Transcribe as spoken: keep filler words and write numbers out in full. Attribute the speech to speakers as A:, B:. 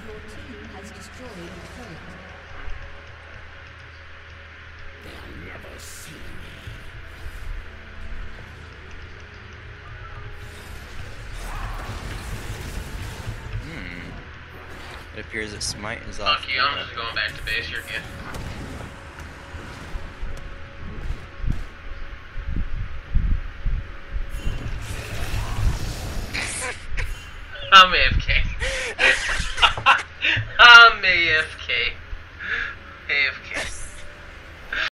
A: Your team has destroyed a turret.
B: They'll never see me.
C: Hmm. It appears that Smite is off.
D: Fuck you, I'm just going back to base. You're good. I'm A F K. I'm A F K. A F K.